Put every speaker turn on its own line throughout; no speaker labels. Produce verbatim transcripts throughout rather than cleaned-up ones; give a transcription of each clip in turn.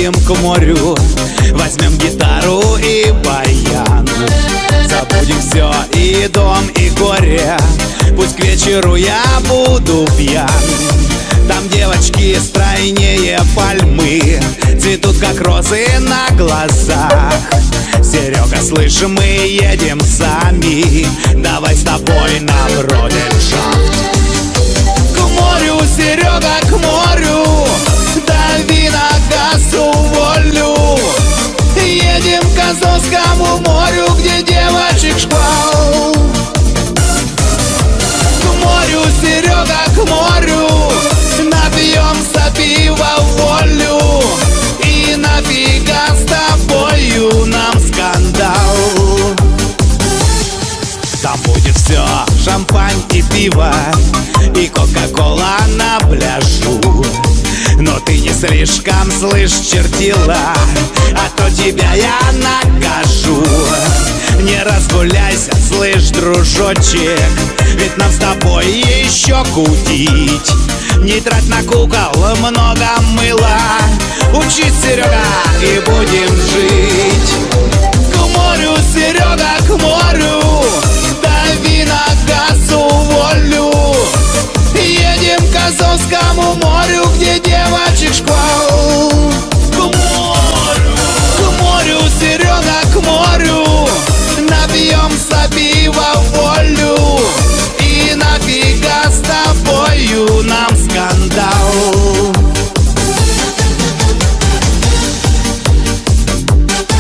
Поедем к морю, возьмем гитару и баян. Забудем все, и дом, и горе, пусть к вечеру я буду пьян. Там девочки стройнее пальмы, цветут как розы на глазах. Серега, слышь, мы едем сами, давай с тобой на броденшафт. К морю, Серега, к морю, дави на газ, уволю. Едем к Азовскому морю, где девочек шквал. К морю, Серега, к морю, напьемся пива в волю. И нафига с тобою нам скандал? Там будет все, шампань и пиво, и кока-кола на пляжу. Но ты не слишком, слышь, чертила, а то тебя я накажу. Не разгуляйся, слышь, дружочек, ведь нам с тобой еще кутить. Не трать на кукол много мыла, учись, Серега, и будем жить. К морю, Серега, к морю, дави на газ, уволю. Едем к Азовскому морю, где девочек шквал. К морю, к морю, Серега, к морю, напьемся пива в волю. И нафига с тобою нам скандал?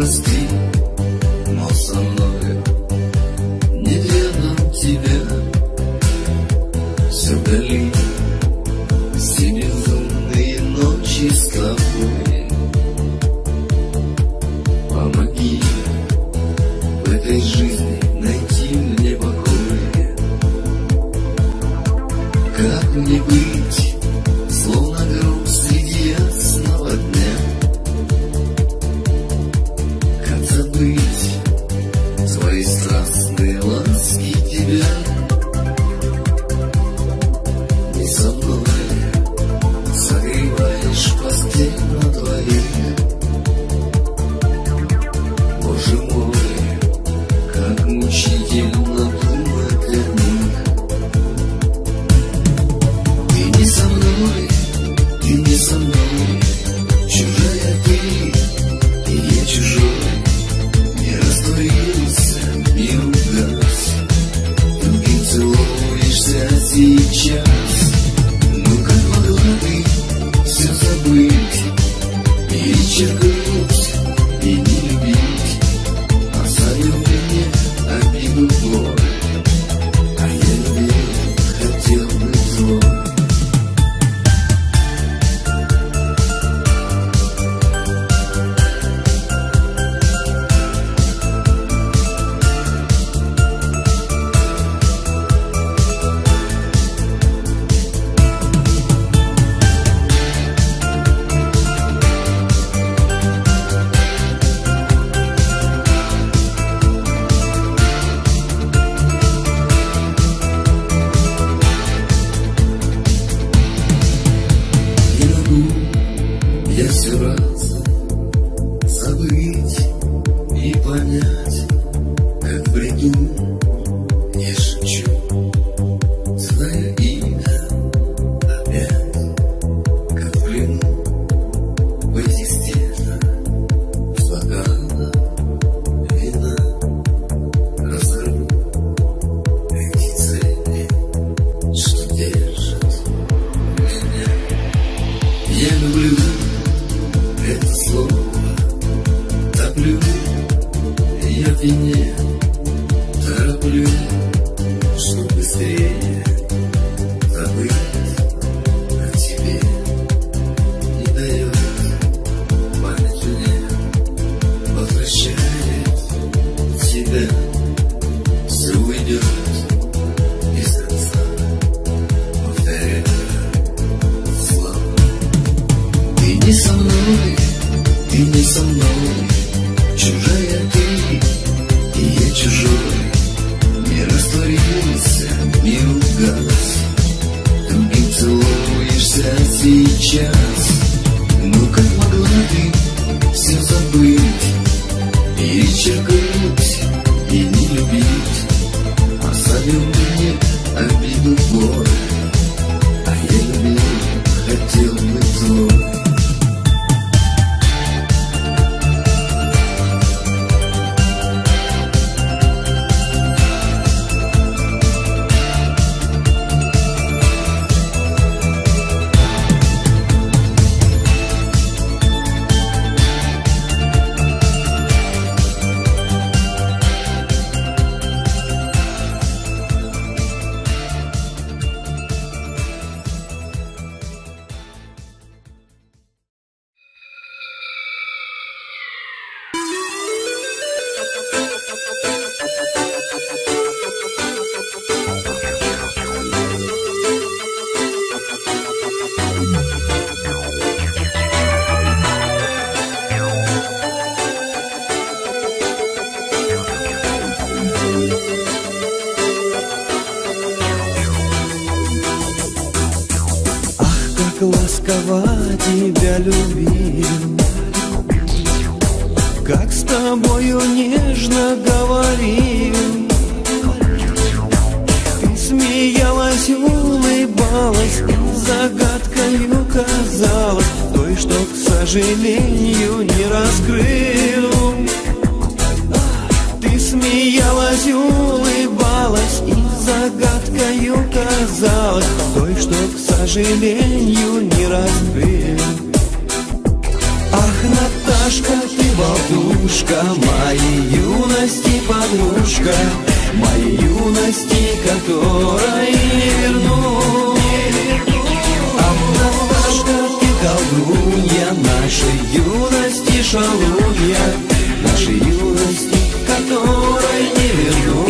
прости, но со мной нет рядом тебя. Все вдали, все безумные ночи с тобой. Помоги в этой жизни найти мне покой. Как мне быть, словно гроб среди ясного дня? Как забыть свои страстные ласки тебя? Не со мной согреваешь постель на двоих. Боже мой, как мучительно думать о них. Ты не со мной, ты не со мной, чужая ты, и я чужой. Не растворился, не угас, другим целуешься сейчас. Ну как могла ты все забыть, и черкнуть, и не любить? Оставил мне обиду боль, а я любил, хотел быть злой. Я все раз забыть и понять, как в бреду я шепчу свое имя опять, как в плену пойти стена с бокала вина. Разорву эти цепи, что держат меня. Я люблю это слово, топлю я в вине, тороплю, чтоб быстрее забыть о тебе. Не дает память мне, возвращает тебя. Все уйдет без конца, повторяя слова. Ты не со мной, ты не со мной, чужая ты, и я чужой. Не растворился, не угас, другим целуешься сейчас. Ну как могла ты все забыть, перечеркнуть и не любить? Оставил мне обиду боль, а я любил, хотел быть злой.
Ласково тебя любил, как с тобою нежно говорил. Ты смеялась, улыбалась, загадкою казалась, той, что, к сожалению, не раскрыл. Ты смеялась, улыбалась, и загадкою казалась, той, что, к сожалению, не раскрыл. Ах, Наташка, ты болтушка, моей юности подружка, моей юности, которой не верну. Ах, Наташка, ты колдунья, нашей юности шалунья, нашей юности, которой не верну.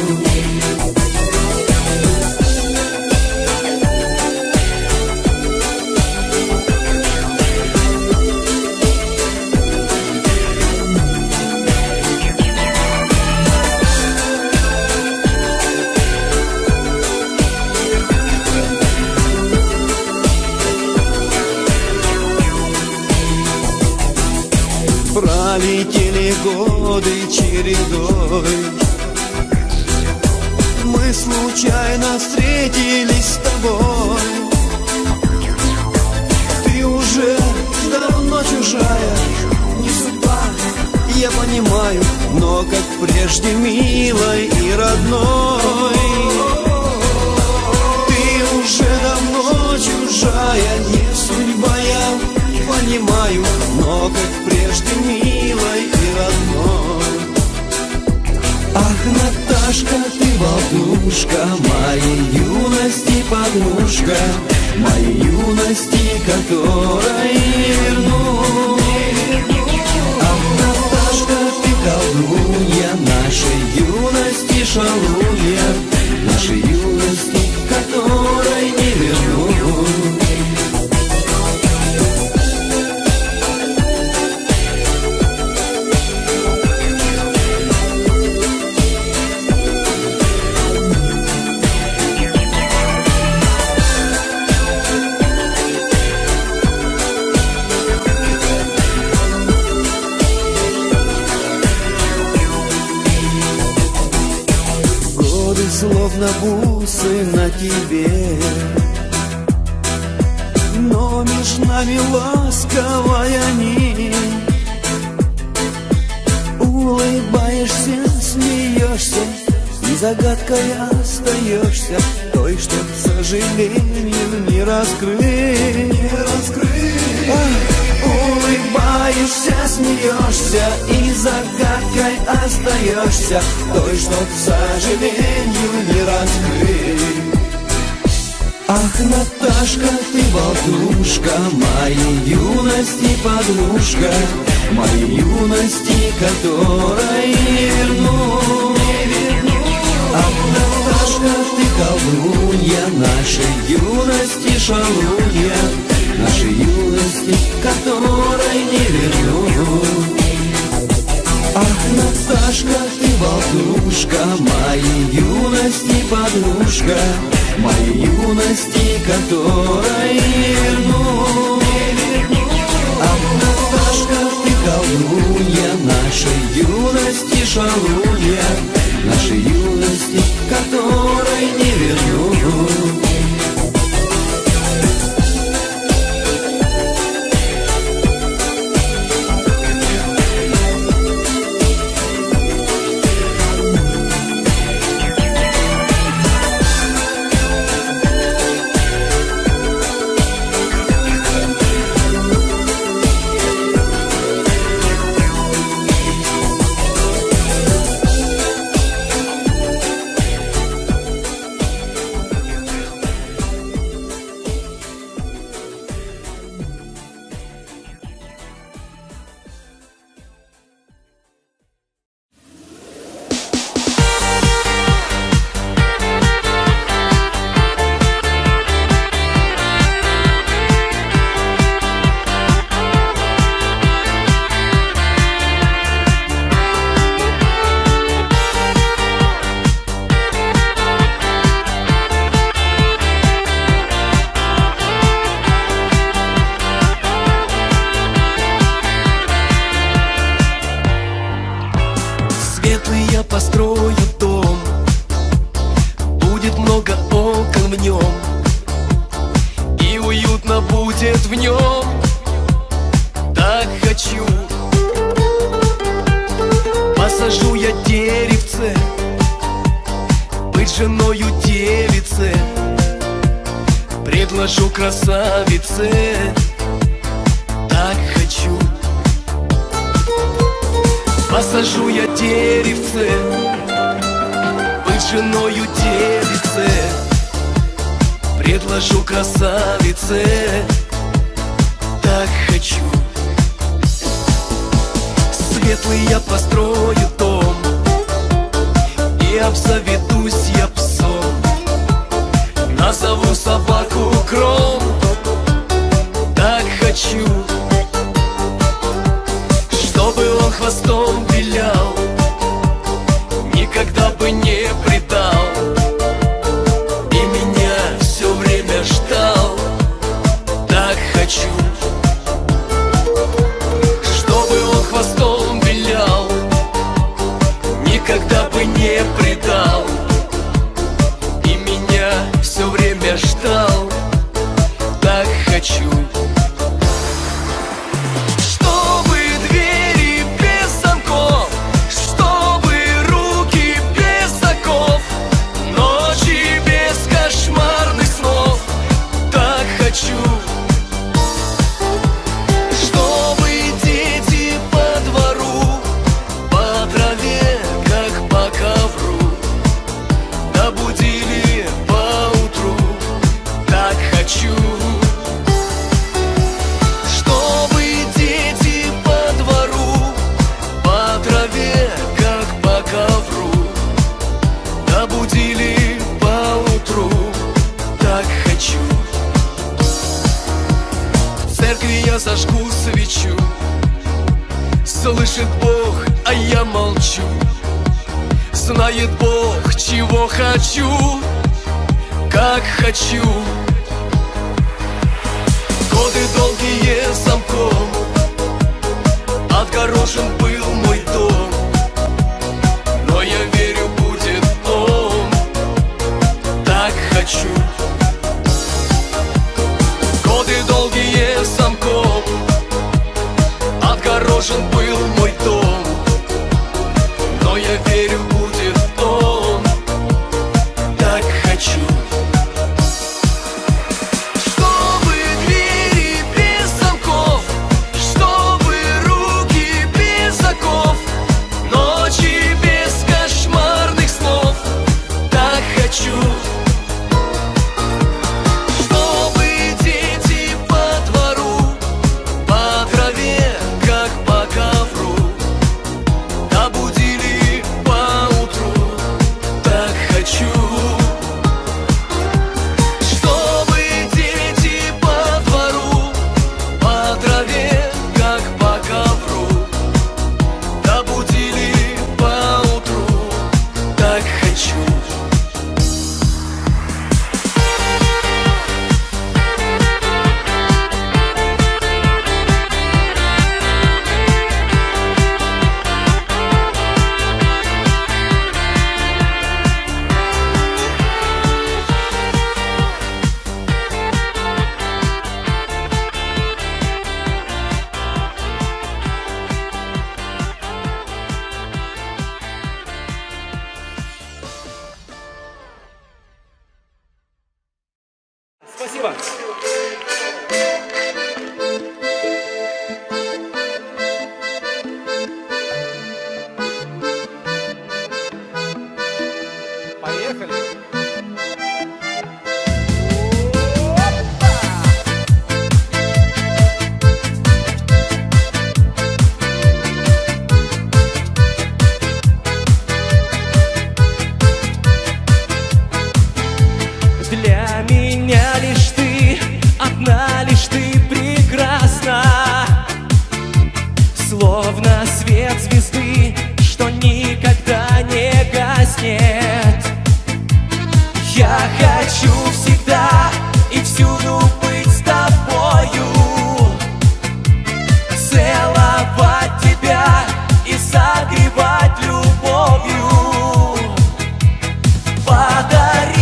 Пролетели годы чередой, мы случайно встретились с тобой. Ты уже давно чужая, не судьба, я понимаю, но как прежде милой и родной. Ты уже давно чужая, не судьба, я понимаю, но как прежде милой и родной. Ах, Наташка, ты болтушка, моей юности подружка, моей юности, которой не верну. Ах, Наташка, ты колдунья, нашей юности шалунья, нашей юности, которой не верну. Словно бусы на тебе, но меж нами ласковая нить. Улыбаешься, смеешься, и загадкой остаешься, той, что, к сожалению, не раскрыть. Не раскрыть. Ах, улыбаешься, смеешься, и загадкой остаешься, той, что, к сожалению, не раскрыть. Ах, Наташка, ты болтушка, моей юности подружка, моей юности, которой не верну. Ах, Наташка, ты колдунья, нашей юности шалунья, нашей юности, которой не верну. Ах, Наташка, ты болтушка, моей юности подружка, моей юности, которой не верну. Ах, Наташка, ты колдунья, нашей юности шалунья, нашей юности, которой не верну.
Построю дом, будет много окон в нем, и уютно будет в нем. Так хочу. Посажу я деревце, быть женою девице, предложу красавице. Так хочу. Посажу я деревце, быть женою девице, предложу красавице, так хочу. Светлый я построю дом и обзаведусь я псом. Назову собаку Кром, так хочу. Чтобы он хвостом вилял, никогда бы не предал, и меня все время ждал, так хочу. Чтобы он хвостом вилял, никогда бы не предал, и меня все время ждал, так хочу. Я зажгу свечу, слышит Бог, а я молчу. Знает Бог, чего хочу, как хочу. Годы долгие замком отгорожен был мой дом, но я верю, будет он, так хочу. Годы долгие замком отгорожен был мой дом, но я верю, будет он, так хочу. Чтобы двери без замков, чтобы руки без оков, ночи без кошмарных снов, так хочу.
Спасибо. Поехали.
Для меня лишь ты, одна лишь ты прекрасна, словно свет звезды, что никогда не гаснет. Я хочу всегда и всюду быть с тобою, целовать тебя и согревать любовью. Подари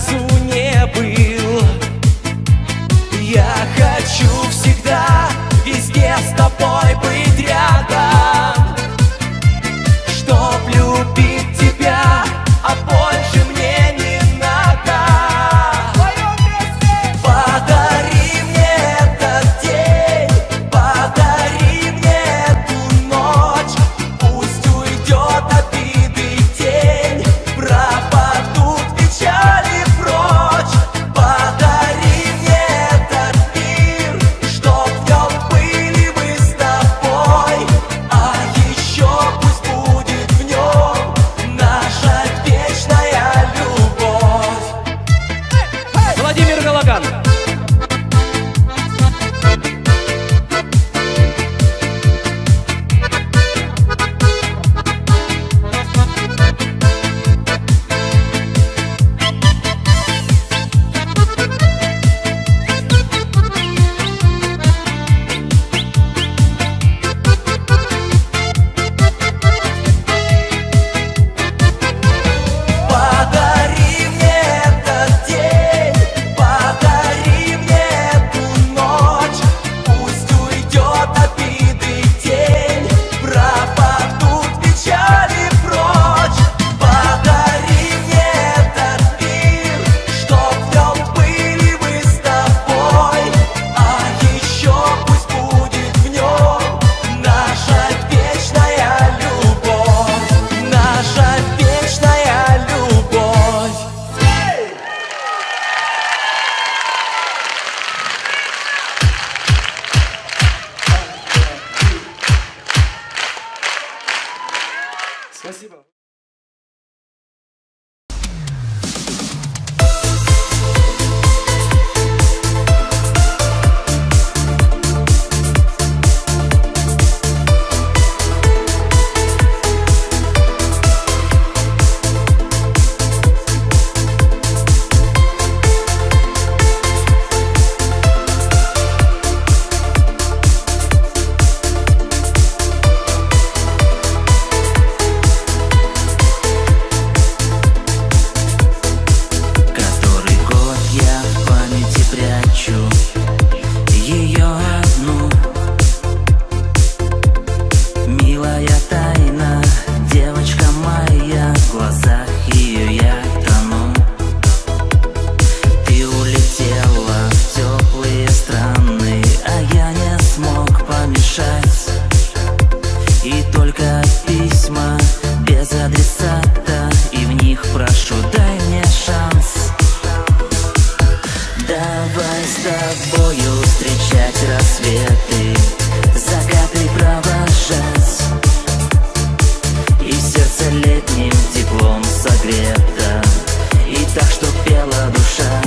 разу не был. Я хочу всегда везде с тобой быть рядом, чтоб любить тебя, а больше мне не надо. Подари мне этот день, подари мне эту ночь, пусть уйдет обиды тень, пропадут печали прочь. Подари мне этот мир, чтоб в нем были мы с тобой, а еще пусть будет в нем наша вечная любовь.
Владимир Галаган.
Подари мне этот день, подари мне эту ночь, пусть уйдет обиды тень, пропадут печали прочь. Подари мне этот мир, чтоб в нем были мы с тобой, а еще пусть будет в нем наша вечная любовь, наша вечная любовь.
Спасибо.
Который год я в памяти прячу ее одну. Милая тайна, девочка моя, в глазах ее я тону. Ты улетела в теплые страны, а я не смог помешать. И только письма без адресата, и в них прошу, дай мне шанс. Давай с тобою встречать рассветы, закаты провожать, и сердце летним теплом согрето, и так, что пела душа.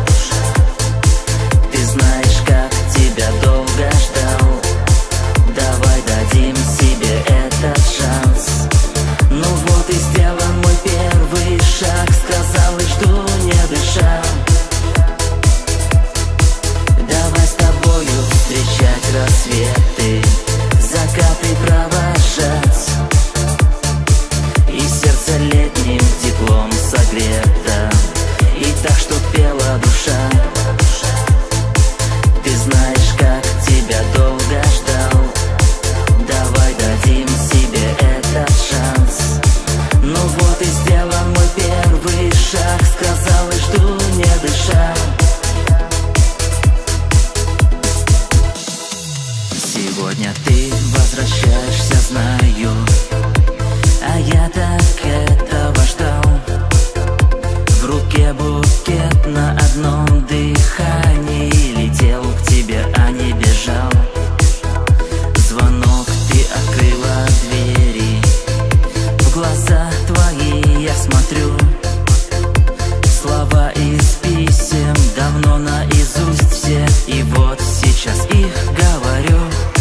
Ты знаешь, как тебя долго ждал, давай дадим себе этот шанс. Ну вот и сделан мой первый шаг, сказал и жду, не дыша. Давай с тобою встречать рассветы, закаты провожать, и сердце летним теплом согрето, и так, что пела душа. Ты знаешь, как тебя долго ждал, давай дадим себе этот шанс. Ну вот и сделан мой первый шаг, сказал и жду, не дыша. Сегодня ты возвращаешься, знаю, а я так этого ждал. В руке букет на одном дыхании, летел к тебе, а не бежал. Звонок, ты открыла двери, в глаза твои я смотрю. Слова из писем давно наизусть все, и вот сейчас их говорю.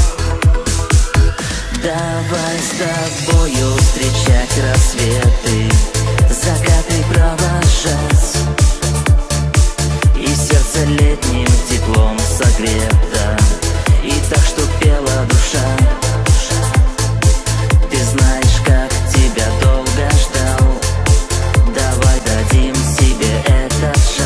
Давай с тобою встречать рассветы, закаты провожать, и сердце летним теплом согрето, и так, что пела душа. Ты знаешь, как тебя долго ждал, давай дадим себе этот шанс.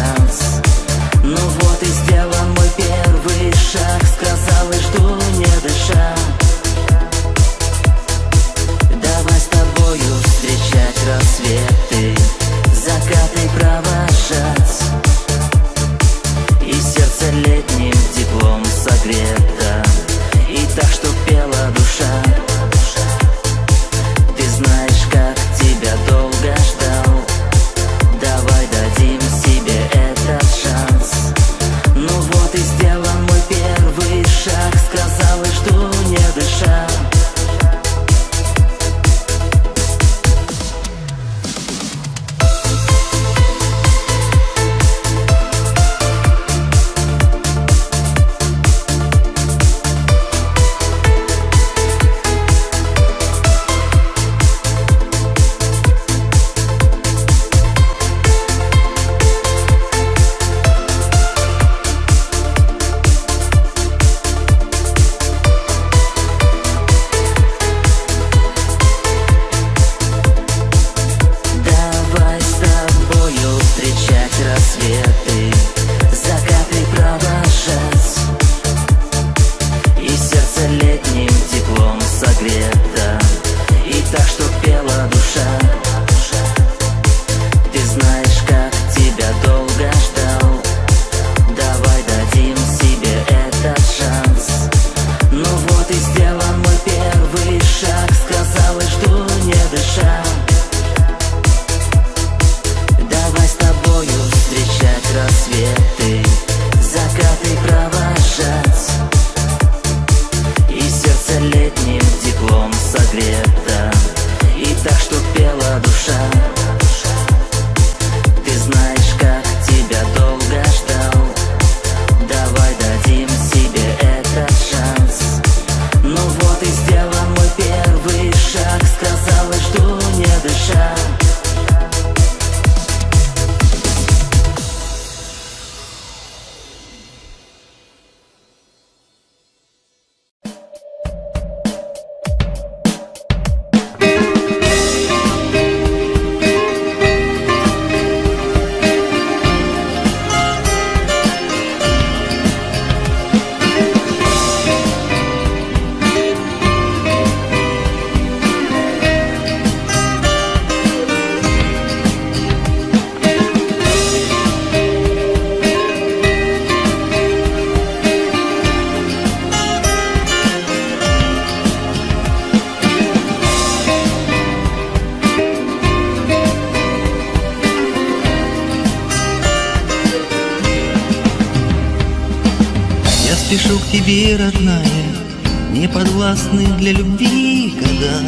спешу к тебе, родная, не подвластны для любви года.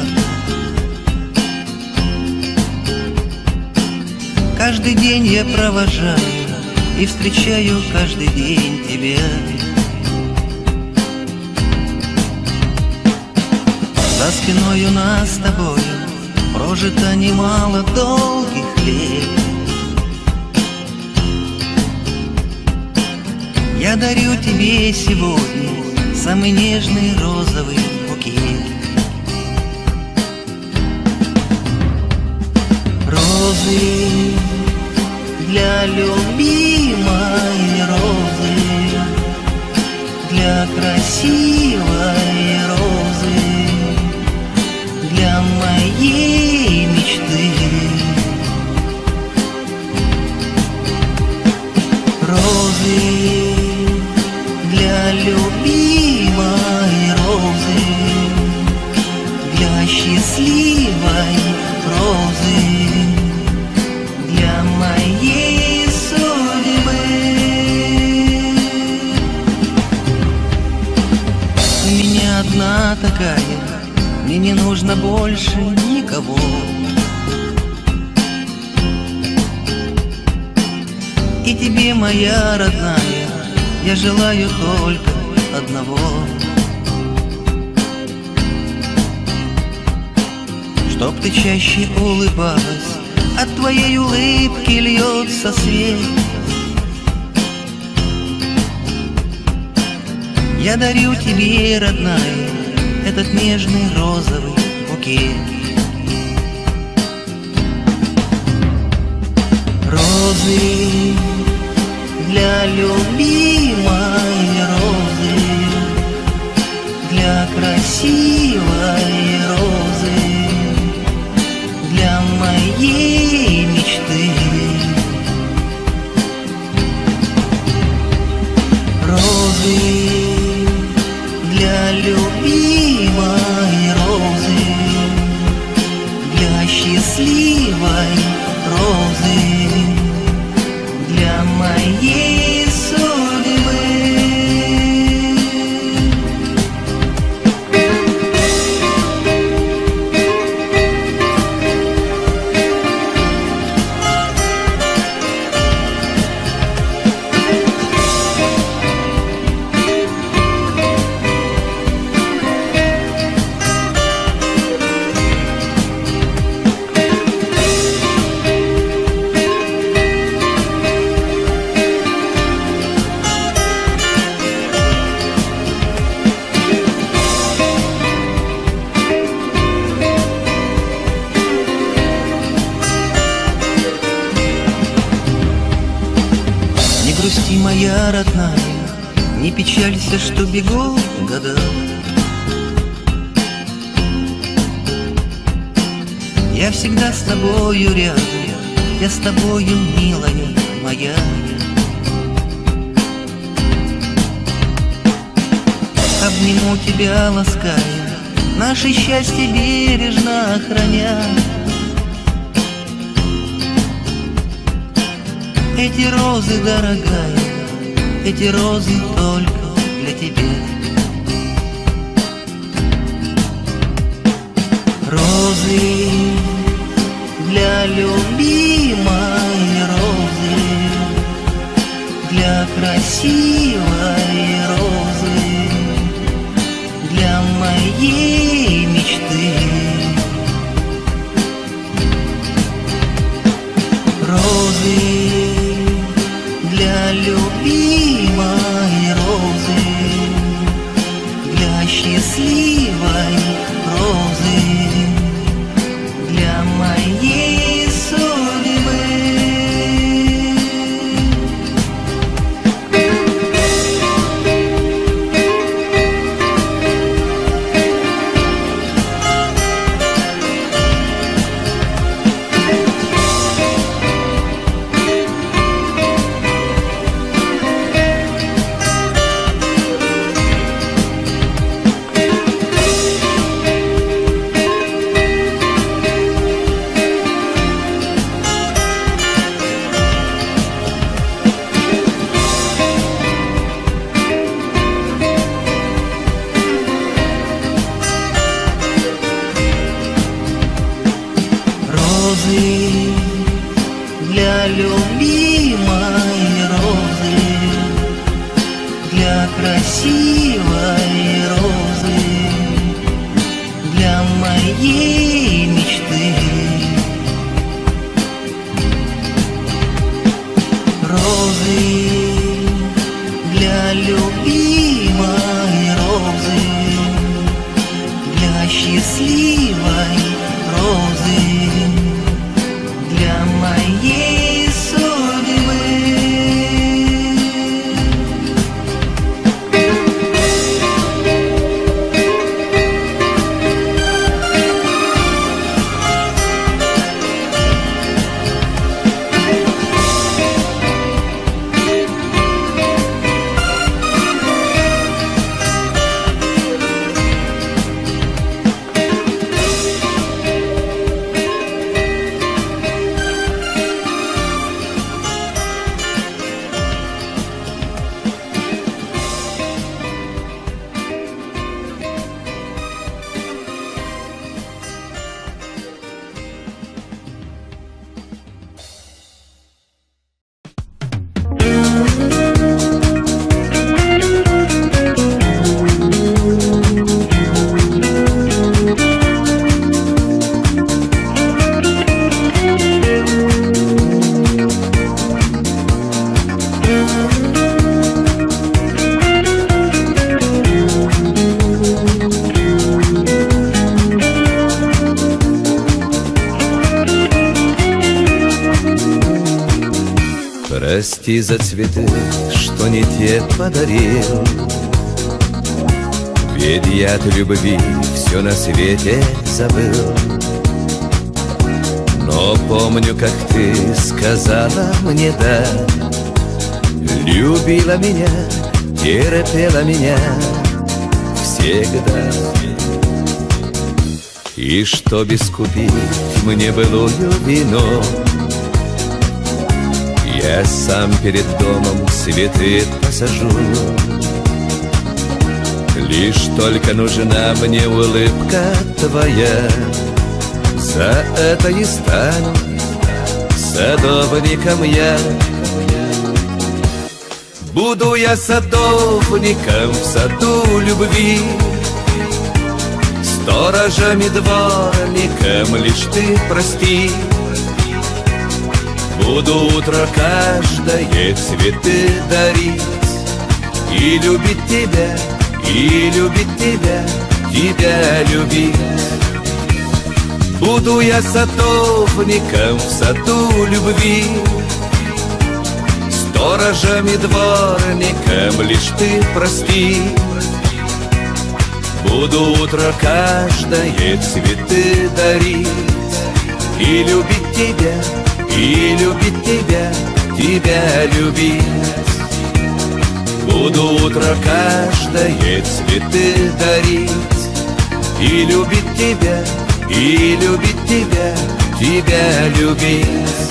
Каждый день я провожаю и встречаю каждый день тебя. За спиной у нас с тобой прожито немало долгих лет. Я дарю тебе сегодня самый нежный розовый букет. Розы для любимой розы, для красивой розы, для моей мечты. Розы для любимой розы, для счастливой розы, для моей судьбы. У меня одна такая, мне не нужно больше никого. И тебе, моя родная, я желаю только одного: чтоб ты чаще улыбалась, от твоей улыбки льется свет. Я дарю тебе, родная, этот нежный розовый букет. Розы для любимой розы, для красивой розы, для моей мечты. Розы для любимой розы, для счастливой розы, для моей судьбы. Не грусти, моя родная, не печалься, что бегут года. Я всегда с тобою рядом, я с тобою, милая моя. Обниму тебя, лаская, наше счастье бережно охраня. Эти розы, дорогая, эти розы только для тебя. Розы для любимой розы, для красивой розы, для моей мечты. Розы для любимой розы, для счастливой розы, для моей судьбы. розы, для любимой розы, для счастливой розы, для моей судьбы.
Прости за цветы, что не те подарил, ведь я от любви все на свете забыл. Но помню, как ты сказала мне да, любила меня, терпела меня всегда. И чтоб искупить мне былую вину, я сам перед домом цветы посажу. Лишь только нужна мне улыбка твоя, за это и стану садовником я. Буду я садовником в саду любви, сторожем и дворником, лишь ты прости. Буду утро каждое цветы дарить, и любить тебя, и любить тебя, тебя любить. Буду я садовником в саду любви, сторожем и дворником, лишь ты прости. Буду утро каждое цветы дарить, и любить тебя, и любить тебя, тебя любить. Буду утро каждое цветы дарить, и любить тебя, и любить тебя, тебя любить.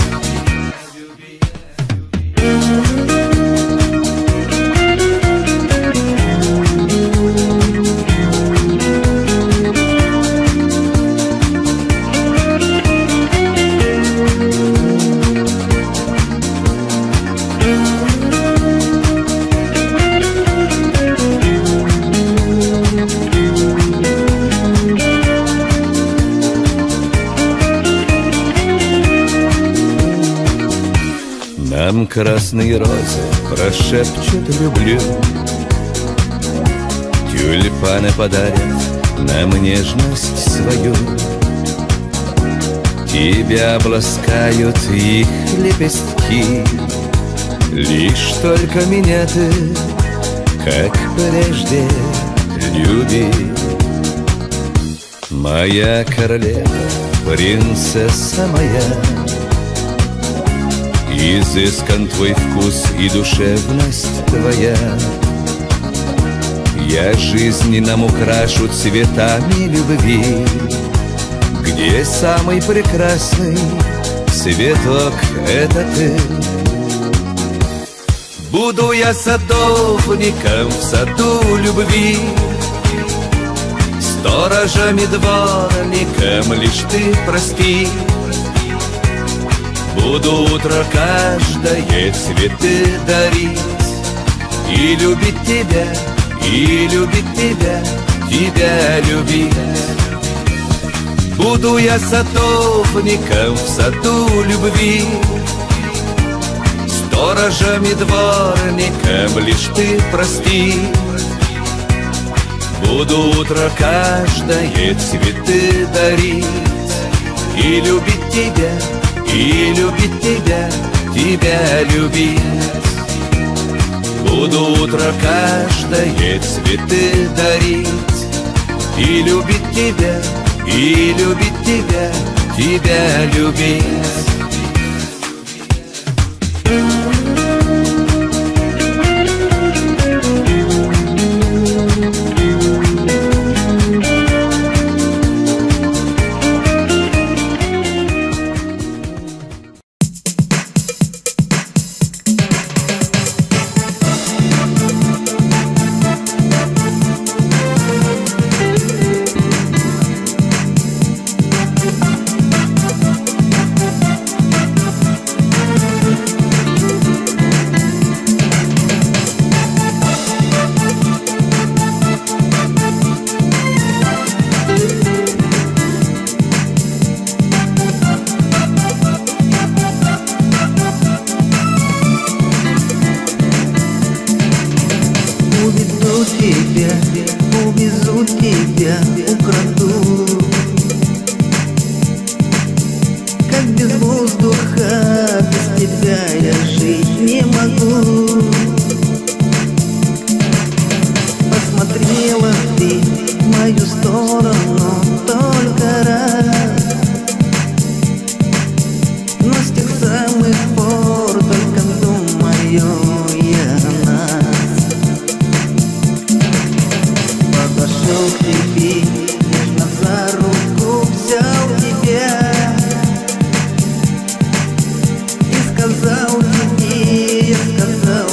Нам красные розы прошепчут «люблю», тюльпаны подарят нам нежность свою. Тебя обласкают их лепестки, лишь только меня ты, как прежде, люби. Моя королева, принцесса моя, изыскан твой вкус и душевность твоя. Я жизнь нам украшу цветами любви, где самый прекрасный цветок — это ты. Буду я садовником в саду любви, сторожем и дворником, лишь ты прости. Буду утро каждое цветы дарить, и любить тебя, и любить тебя, тебя любить. Буду я садовником в саду любви, сторожам и дворникам лишь ты прости. Буду утро каждое цветы дарить и любить тебя, и любить тебя, тебя любить. Буду утро каждое цветы дарить и любить тебя, и любить тебя, тебя любить.
Увезу тебя, увезу тебя, украду. Как без воздуха, без тебя я жить не могу. Посмотрела ты в мою сторону только раз, но с тех самых пор только думаю я о нас. Подошел к тебе, нежно за руку взял тебя и сказал тебе, я сказал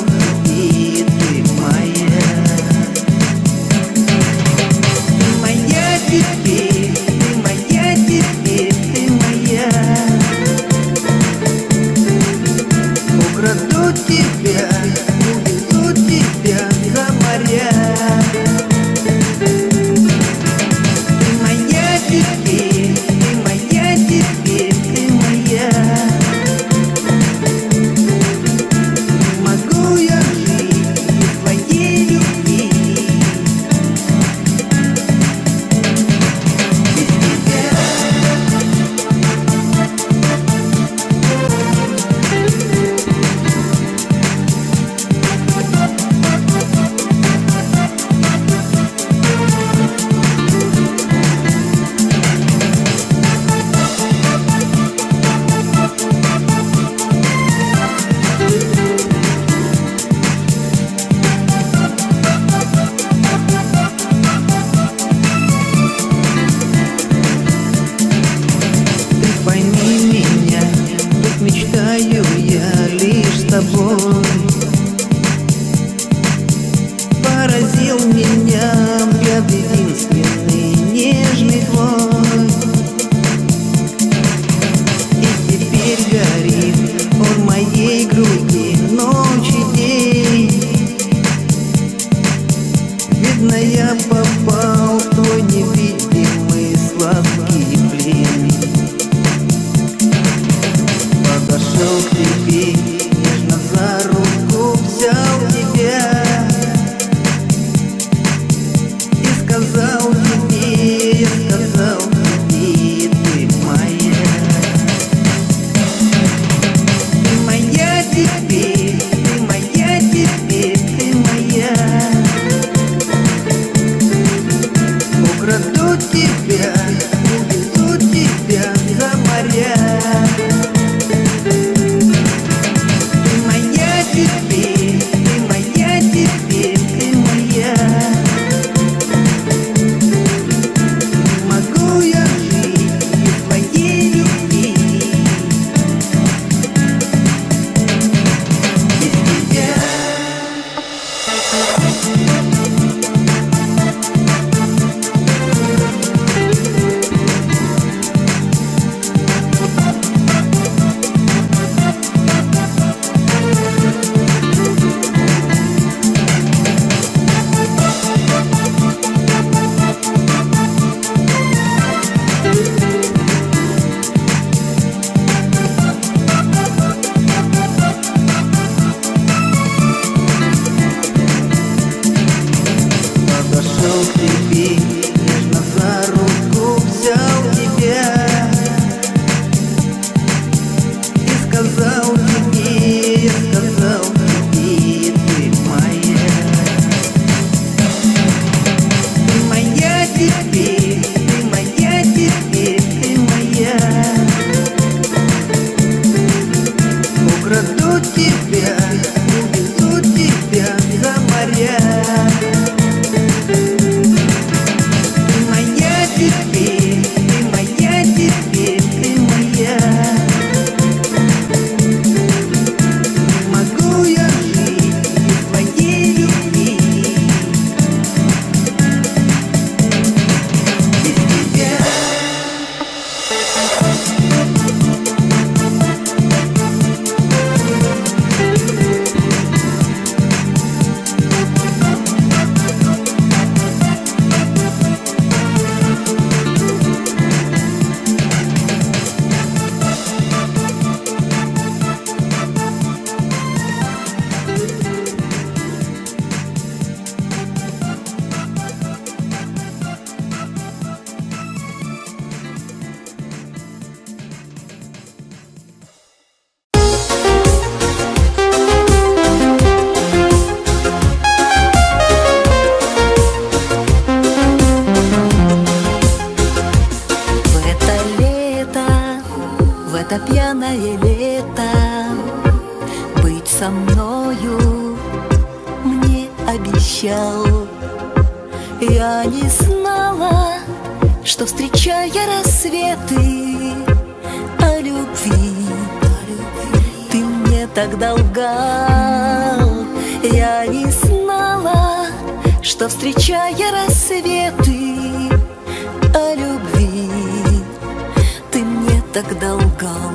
мною мне обещал. Я не знала, что, встречая рассветы, о любви ты мне тогда лгал. Я не знала, что, встречая рассветы, о любви ты мне тогда лгал.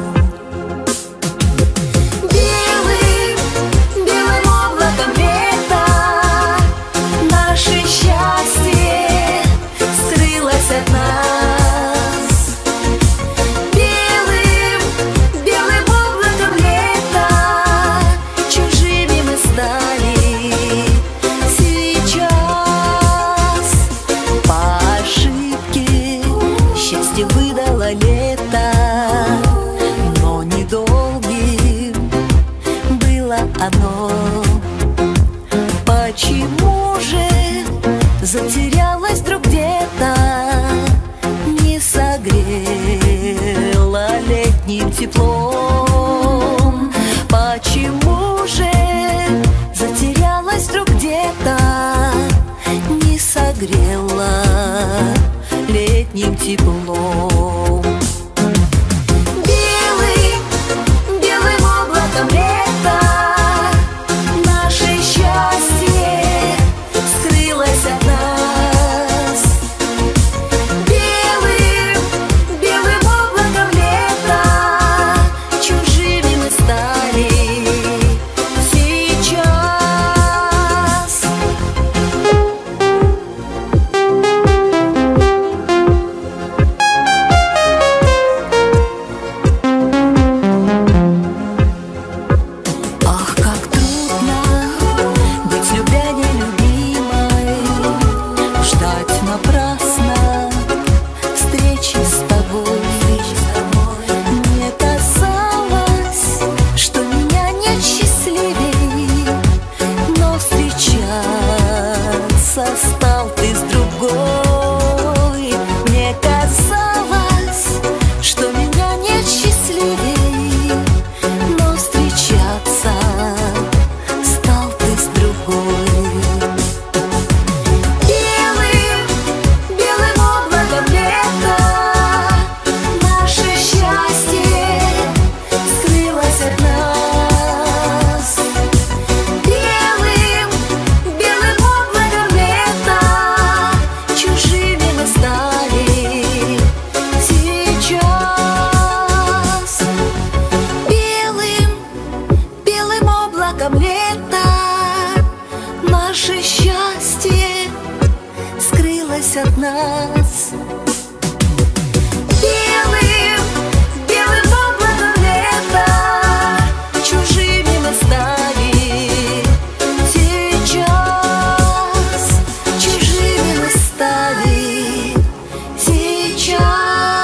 Белым, белым облаком лета наше счастье скрылось от нас. Белым, белым облаком лета чужими мы стали сейчас. По ошибке счастье выдало лето, но недолгим было оно. Почему же затерялась вдруг где-то, не согрела летним теплом? Почему же затерялась вдруг где-то, не согрела летним теплом? Белым, белым облаком лета наше счастье скрылось от нас. Белым, белым облаком лета чужими мы стали сейчас. Ах, как трудно быть любя нелюбимой, ждать напрасно встречи с тобой. Мне казалось, что меня нет счастливей, но встречаться стал ты с другой. Мне казалось, что меня нет счастливей, но встречаться стал ты с другой. Белым, белым облаком лета наше счастье скрылось от нас. Белым, белым облаком лета чужими мы стали сейчас. Белым, белым облаком лета наше счастье скрылось от нас. Белым, белым облаком лета чужими мы стали сейчас. Чужими мы стали сейчас.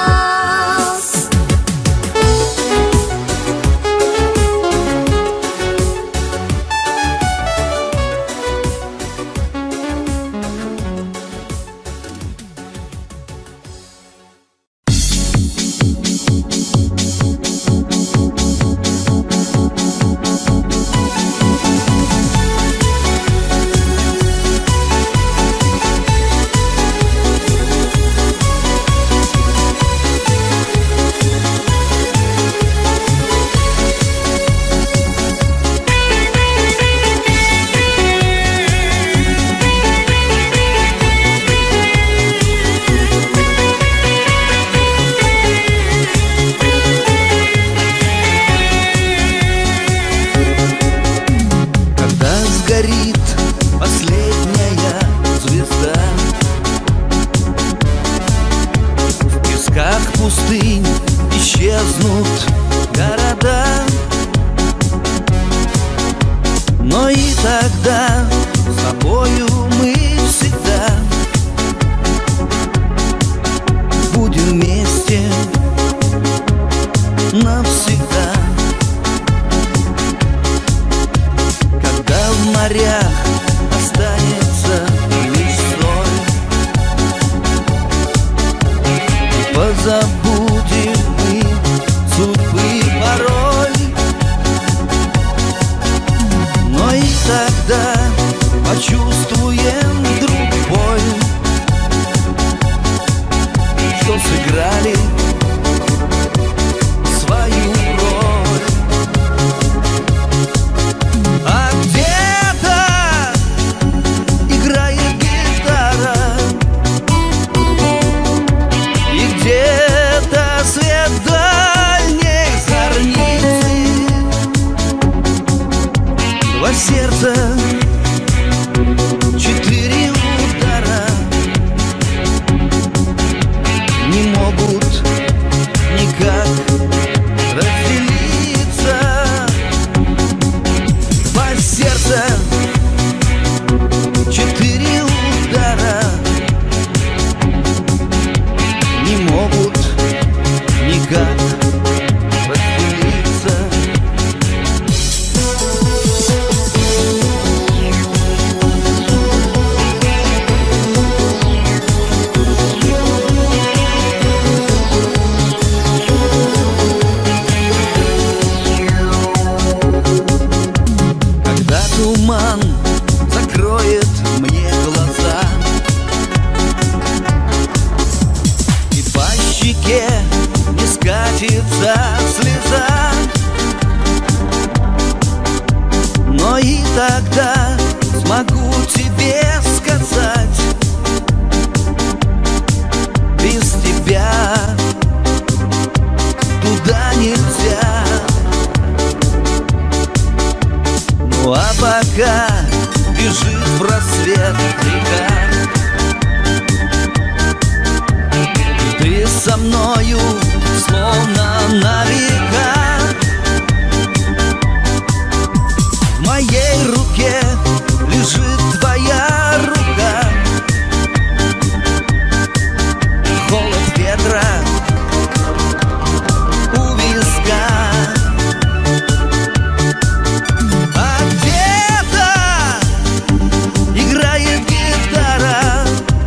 пустынь исчезнут города. Но и тогда с тобою мы всегда будем вместе навсегда. Когда в морях останется лишь соль, позабудем мы судьбы порой. когда почувствуем вдруг боль, что сыграли свою роль. А где-то играет гитара, и где-то свет дальней зорницы. Два сердца, четыре удара, не могут никак разделиться. Два сердца, четыре удара, не могут никак разделиться. Когда туман закроет мне глаза и по щеке не скатится слеза, но и тогда смогу тебе сказать: без тебя туда нельзя. Ну а пока бежит в рассвет река, и ты со мною словно на века. В моей руке лежит твоя рука, холод ветра у виска. А где-то играет гитара,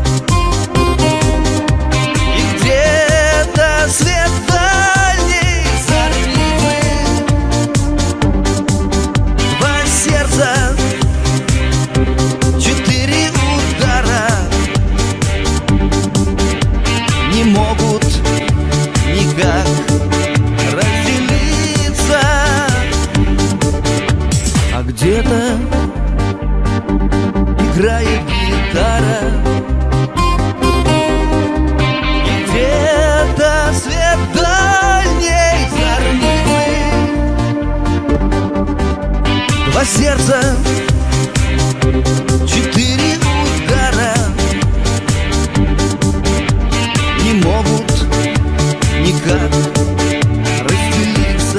и где-то свет дальней зорницы. Два сердца, четыре удара, не могут никак разделиться. А где-то играет гитара, и где-то свет дальней зорницы. Два сердца, четыре удара, не могут никак разделиться.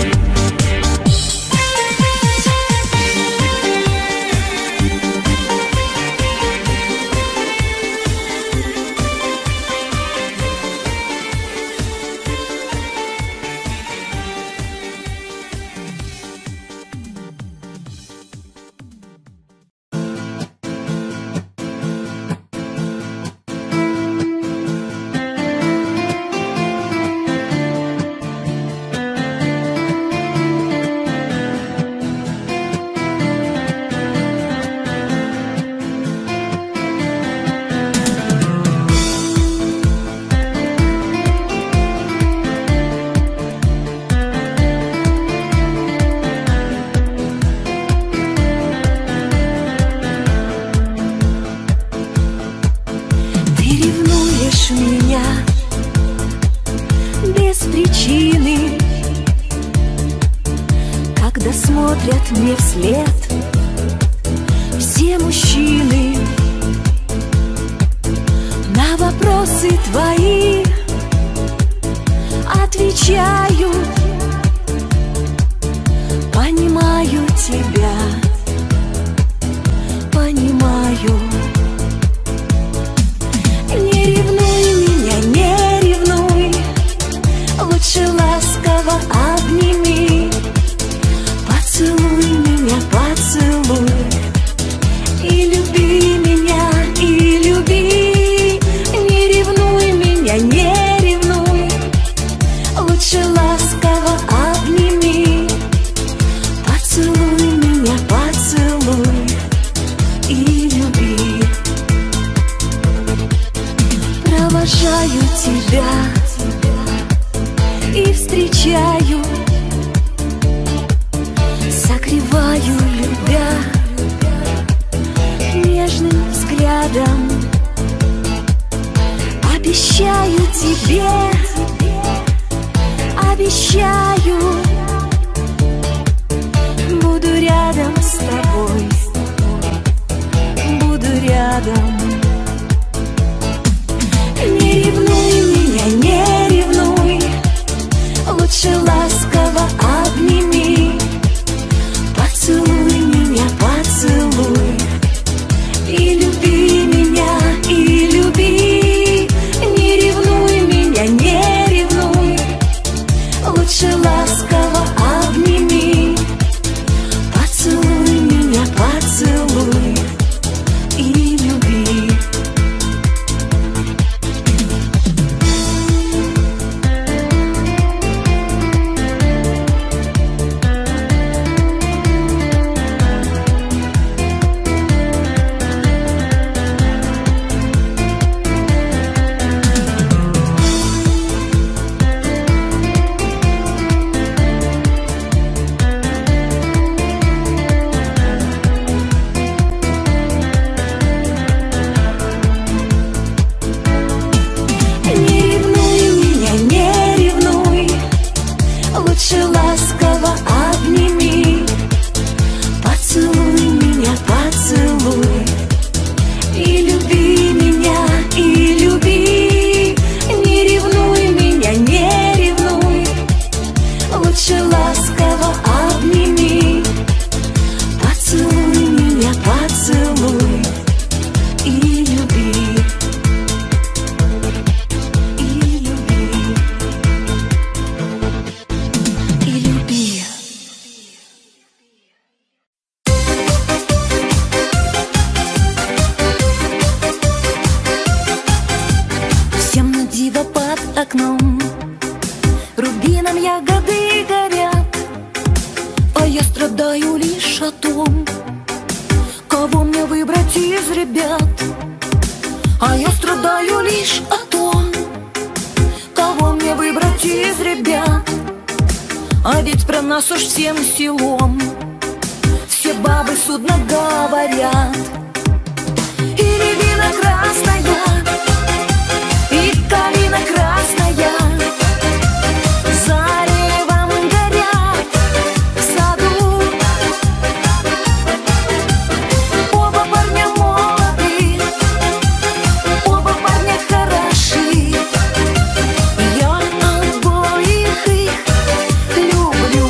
Смотрят мне вслед все мужчины. На вопросы твои отвечаю: понимаю тебя, понимаю. Не ревнуй меня, не ревнуй, лучше ласково обними. Поцелуй меня, поцелуй. рядом. Не ревнуй меня, не ревнуй, лучше ласково обними. Поцелуй меня, поцелуй, и люби меня, и люби. Не ревнуй меня, не ревнуй, лучше ласково обними. Поцелуй меня, поцелуй, и люби. Лучше ласково обними. Поцелуй меня, поцелуй, и люби меня, и люби. Не ревнуй меня, не ревнуй, лучше ласково обними. Поцелуй меня, поцелуй, и люби. Всем на диво под окном рубином ягоды горят, а я страдаю лишь о том, кого мне выбрать из ребят. А я страдаю лишь о том, кого мне выбрать из ребят. А ведь про нас уж всем селом все бабы судно говорят. И рябина красная, и калина красная заревом горят в саду. Оба парня молоды, оба парня хороши, я обоих их люблю.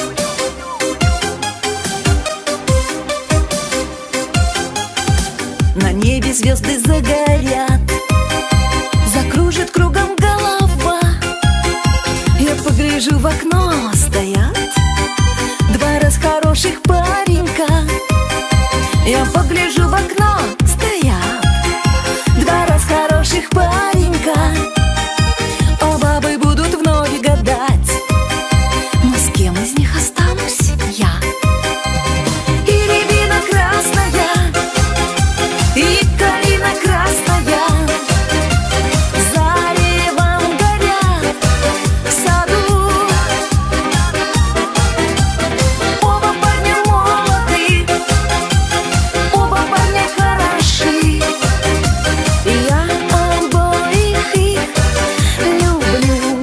На небе звезды загорят, закружит кругом голова. Я погляжу в окно, стоят два раз хороших паренька. Я погляжу в окно, стоят два раз хороших паренька. А бабы будут вновь гадать, но с кем из них останусь я? И рябина красная, и калина красная заревом горят в саду. Оба парня молоды, оба парня хороши, я обоих их люблю.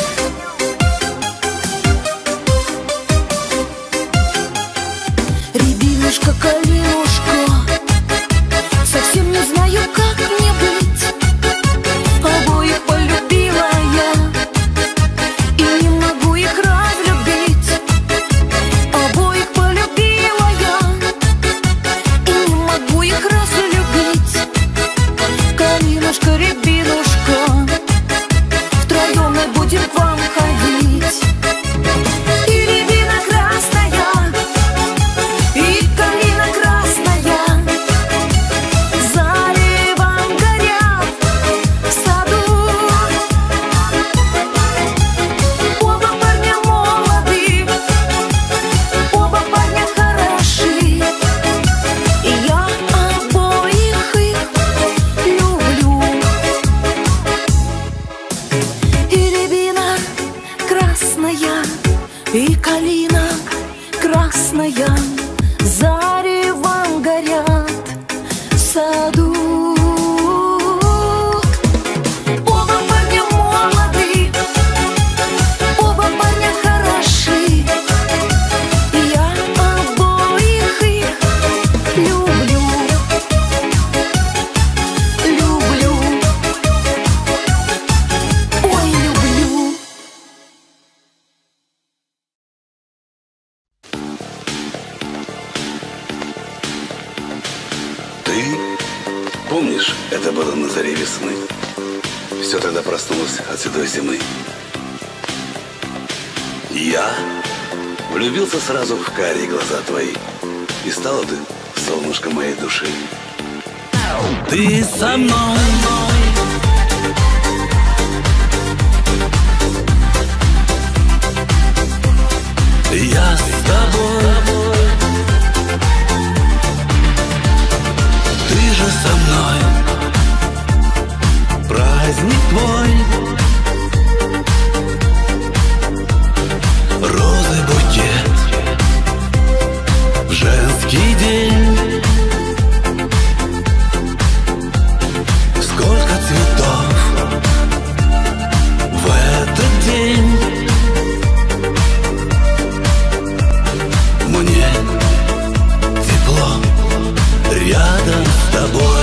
Рябинушка, калинушка, совсем не знаю, как мне быть. Обоих полюбила я и не могу их разлюбить. Обоих полюбила я и не могу их разлюбить. Калинушка, рябинушка, втроем мы будем к вам ходить. И рябина красная, и калина красная заревом горят в саду. Оба парня молоды, оба парня хороши, и я обоих их люблю. И рябина красная, и калина красная заревом горят в саду. Оба парня молоды, оба парня хороши, и я обоих их люблю.
Ты помнишь, это было на заре весны. Все тогда проснулось от седой зимы. Я влюбился сразу в карие глаза твои, и стала ты солнышко моей души.
Ты со мной, я с тобой, ты же со мной, праздник твой, розы букет в женский день. Сколько цветов в этот день. Мне тепло рядом с тобой.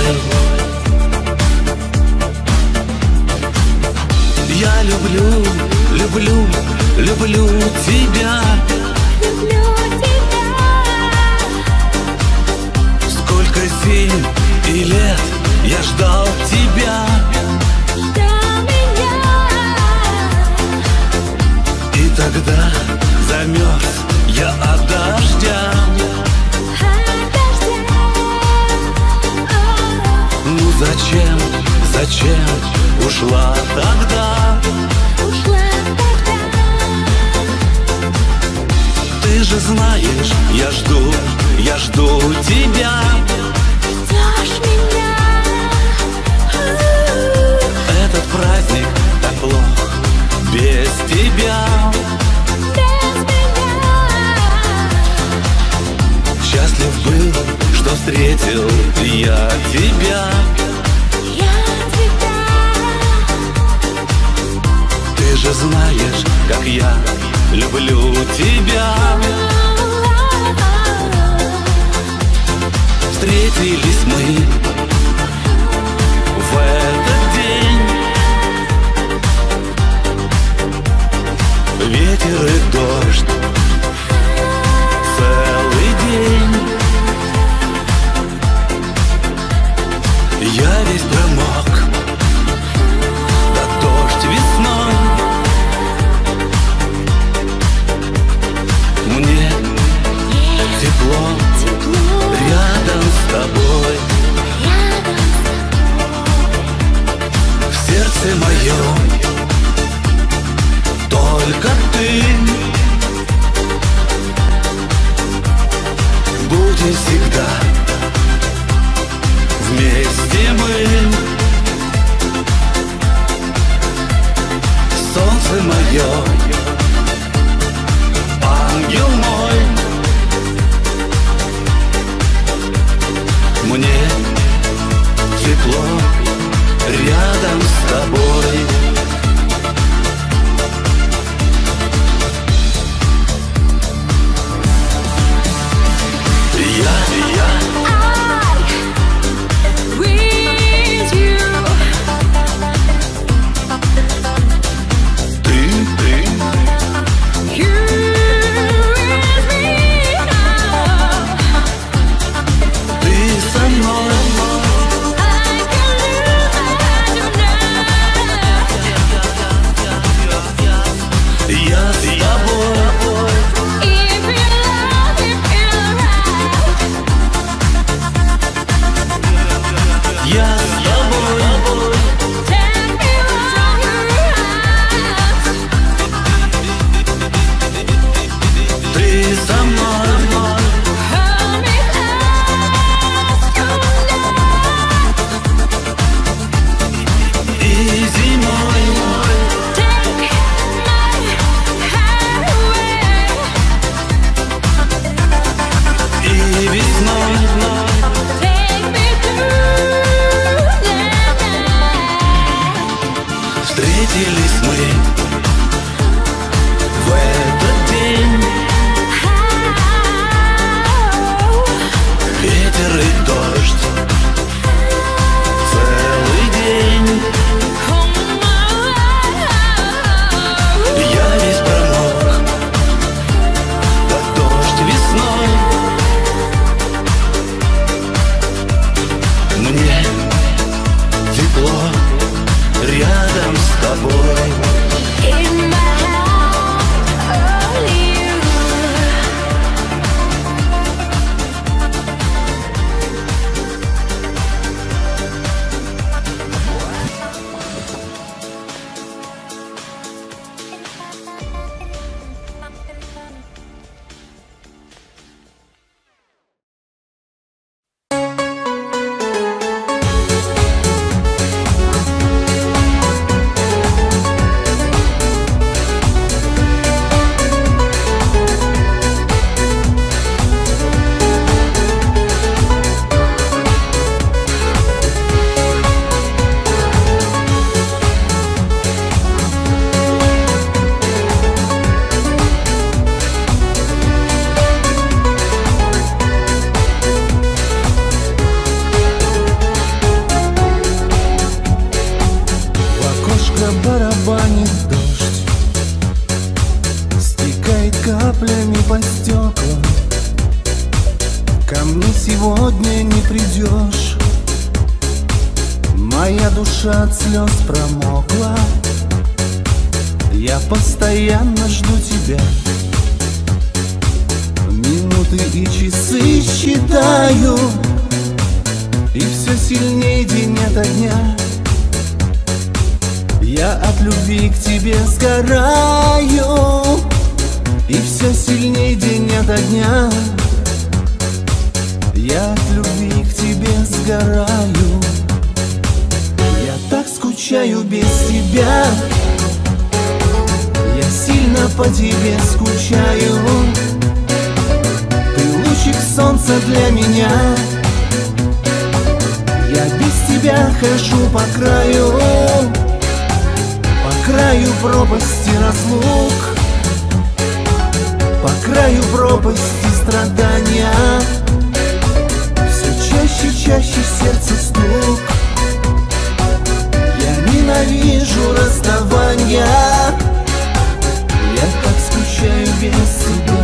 Я люблю, люблю, люблю тебя.
Люблю тебя.
Сколько зим и лет я ждал тебя.
Ждал меня.
И тогда замерз я от дождя.
От дождя.
Ну зачем, зачем ушла тогда?
Ушла тогда.
Ты же знаешь, я жду, я жду тебя.
Ждешь меня.
Этот праздник так плох без тебя.
Без меня.
Счастлив был, что встретил я тебя.
Я тебя.
Ты же знаешь, как я люблю тебя. Встретились мы в этот день. Ветер и дождь целый день. Я весь промок, да дождь весной. Мне тепло,
Тепло.
рядом с тобой.
Рядом
В сердце моем только ты. Будем всегда вместе мы. Солнце мое, ангел мой. Мне тепло рядом с тобой. Я, я,
with you.
ты, ты,
You with me now.
ты со мной.
I can live tonight.
Я с тобой.
If you love, if you right.
Я с тобой.
Take me where you're at.
Ты со мной.
Hold me close.
сегодня не придешь. Моя душа от слез промокла. Я постоянно жду тебя. Минуты и часы считаю, и все сильнее день ото дня. Я от любви к тебе сгораю, и все сильнее день ото дня. Я от любви к тебе сгораю. Я так скучаю без тебя. Я сильно по тебе скучаю. Ты лучик солнца для меня. Я без тебя хожу по краю, по краю пропасти разлук, по краю пропасти страдания. Все чаще, чаще сердце стук. Я ненавижу расставания. Я так скучаю без тебя.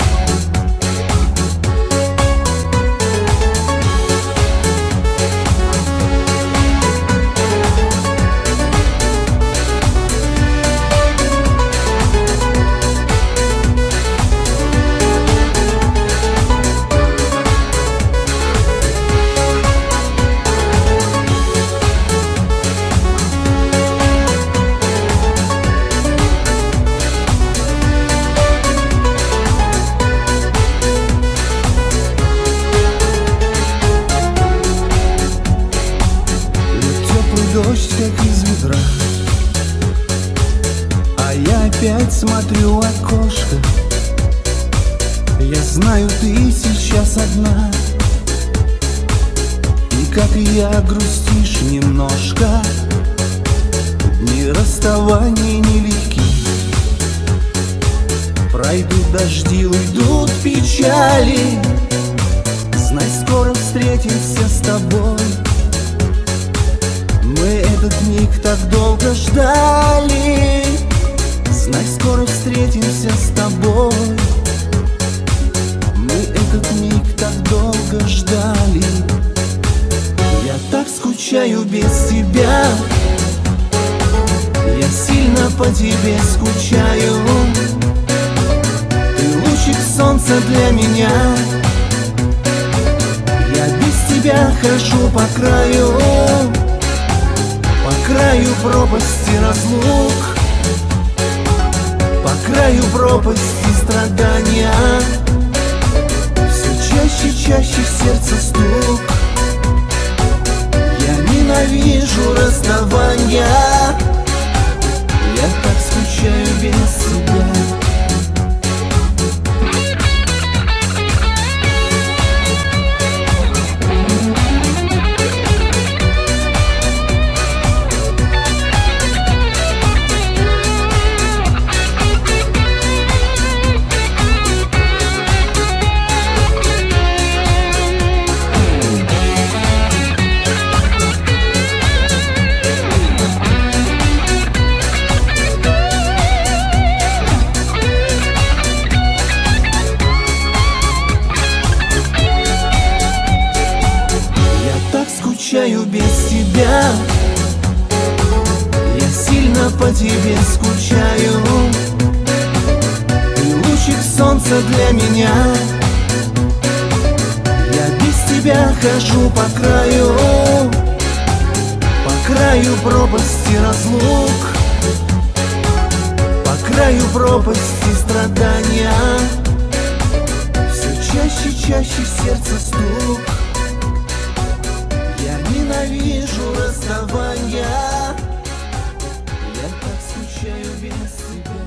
Дождь, как из ведра, а я опять смотрю в окошко. Я знаю, ты сейчас одна, и как и я грустишь немножко. Дни расставания нелегки. Пройдут дожди, уйдут печали. Знай, скоро встретимся с тобой. Мы этот миг так долго ждали. Знай, скоро встретимся с тобой. Мы этот миг так долго ждали. Я так скучаю без тебя. Я сильно по тебе скучаю. Ты лучик солнца для меня. Я без тебя хожу по краю, по краю пропасти разлук, по краю пропасти страдания. Все чаще, чаще в сердце стук. Я ненавижу расставания. Я так скучаю без тебя. Скучаю без тебя. Я сильно по тебе скучаю. Ты лучик солнца для меня. Я без тебя хожу по краю, по краю пропасти разлук, по краю пропасти страдания. Все чаще, чаще в сердце стук. Я ненавижу расставания. Я так скучаю без тебя.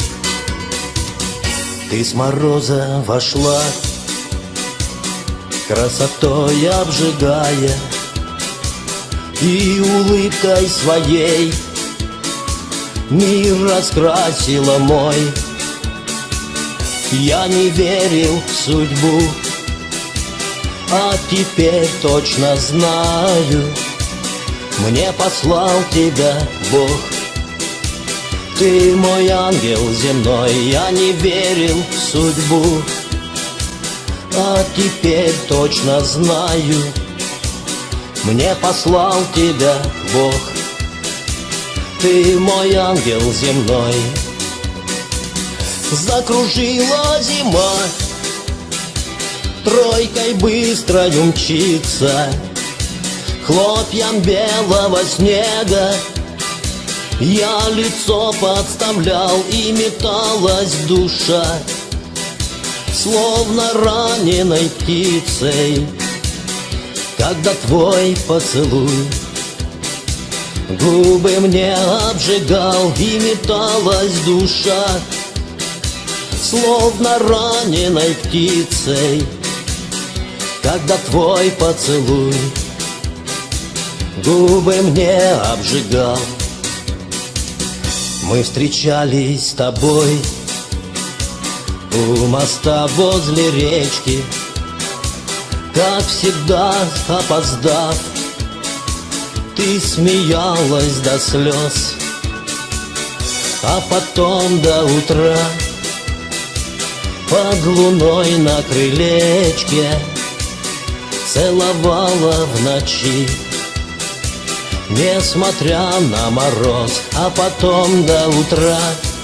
Ты с мороза вошла, красотой обжигая и улыбкой своей мир раскрасила мой. Я не верил в судьбу, а теперь точно знаю, мне послал тебя Бог. Ты мой ангел земной, я не верил в судьбу, а теперь точно знаю, мне послал тебя Бог. Ты мой ангел земной. Закружила зима, тройкой быстрою мчится, хлопьям белого снега я лицо подставлял, и металась душа, словно раненой птицей, когда твой поцелуй губы мне обжигал, и металась душа, словно раненой птицей, когда твой поцелуй губы мне обжигал. Мы встречались с тобой у моста возле речки, как всегда опоздав, ты смеялась до слез, а потом до утра под луной на крылечке целовала в ночи, несмотря на мороз, а потом до утра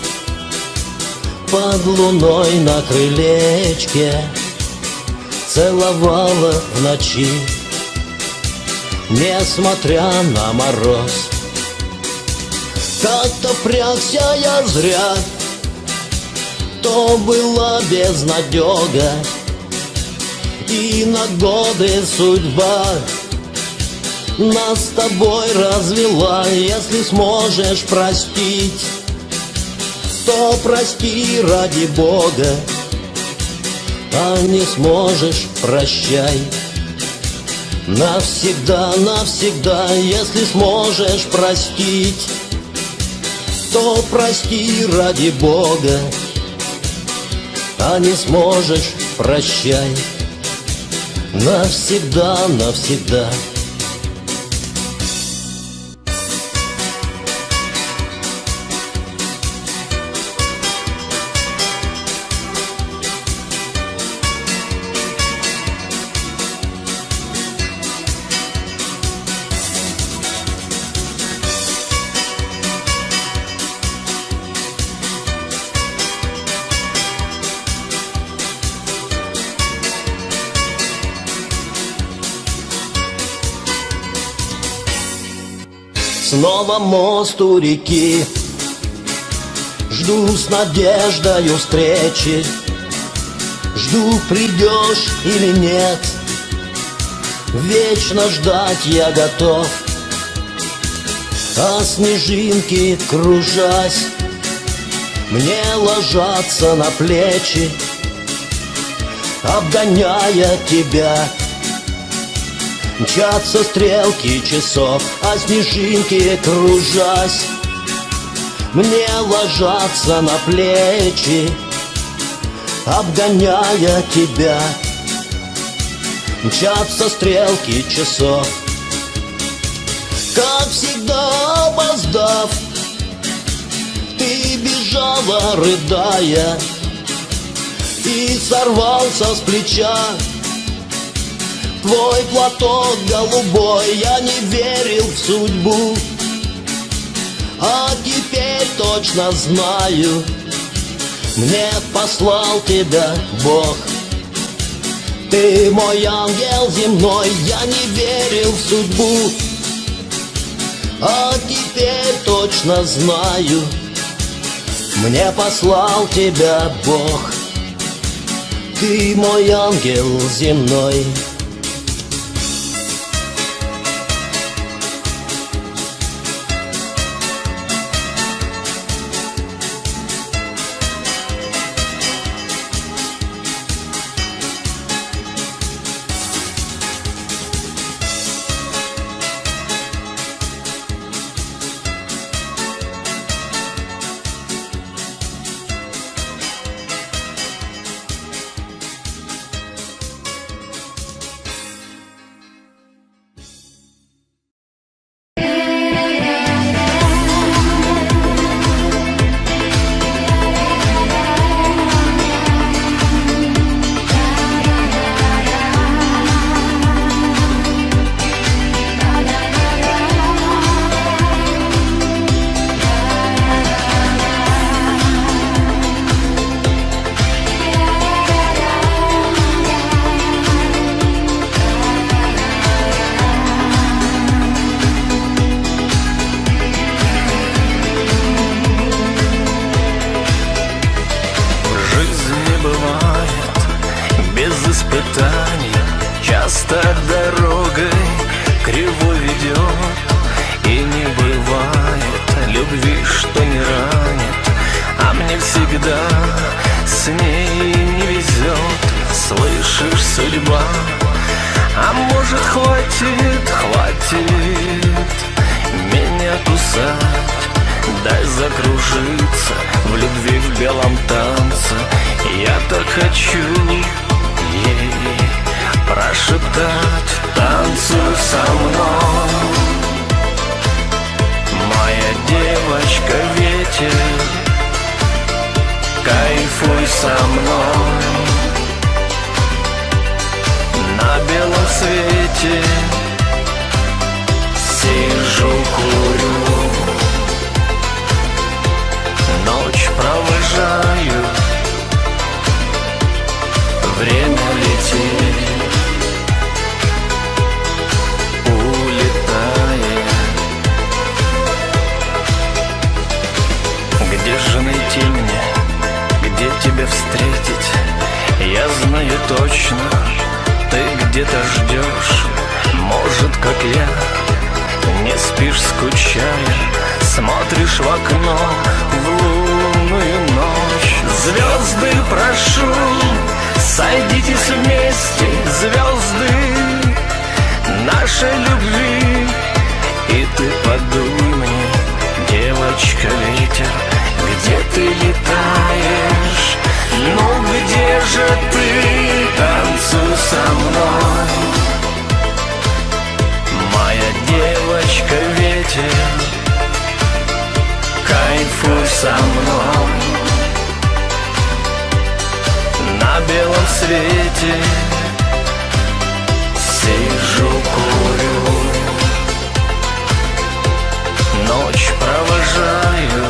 под луной на крылечке целовала в ночи, несмотря на мороз. Как-то впрягся я зря, то была безнадега, и на годы судьба нас с тобой развела. Если сможешь простить, то прости ради Бога, а не сможешь — прощай. Навсегда, навсегда, если сможешь простить, то прости ради Бога, а не сможешь — прощай. Навсегда, навсегда. Снова мост у реки, жду с надеждою встречи, жду, придешь или нет, вечно ждать я готов. А снежинки, кружась, мне ложатся на плечи, обгоняя тебя. Мчатся стрелки часов, а снежинки, кружась, мне ложатся на плечи, обгоняя тебя. Мчатся стрелки часов. Как всегда опоздав, ты бежала, рыдая, и сорвался с плеча твой платок голубой. Я не верил в судьбу, а теперь точно знаю, мне послал тебя Бог. Ты мой ангел земной, я не верил в судьбу, а теперь точно знаю, мне послал тебя Бог. Ты мой ангел земной.
всегда с ней не везет. Слышишь, судьба, а может хватит, хватит меня кусать. Дай закружиться в любви, в белом танце. Я так хочу ей прошептать: танцуй со мной, моя девочка, ветер, кайфуй со мной. На белом свете сижу, курю, ночь провожаю, время летит, улетает. Где же найти меня, где тебя встретить? Я знаю точно, ты где-то ждешь. Может, как я, не спишь, скучая, смотришь в окно в лунную ночь. Звезды, прошу, сойдитесь вместе, звезды нашей любви. И ты подуй мне, девочка, ветер, где ты летаешь? Ну где же ты? Танцуй со мной, моя девочка, ветер, кайфуй со мной. На белом свете сижу, курю, ночь провожаю,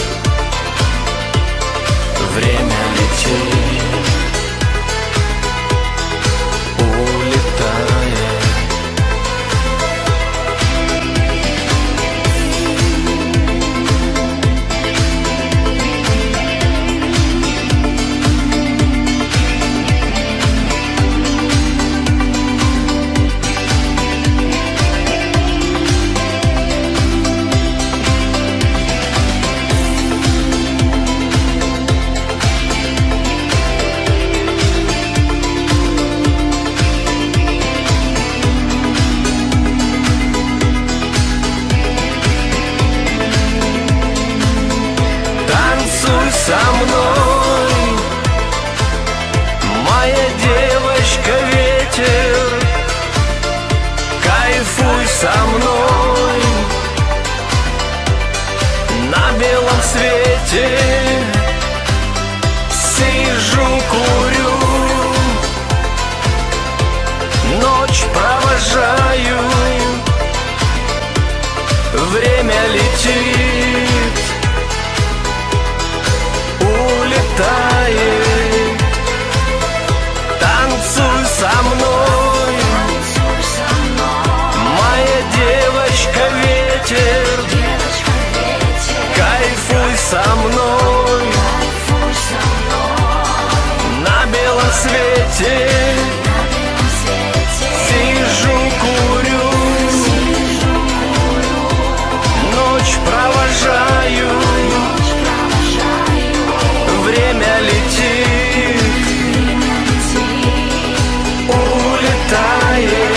время летит, улетает. Со мной, моя девочка, ветер, кайфуй со мной. На белом свете сижу, курю, ночь провожаю, время летит, улетает. Танцуй со мной, моя девочка, ветер, кайфуй со мной. На белом свете сижу, курю, ночь провожаю, время летит, улетает.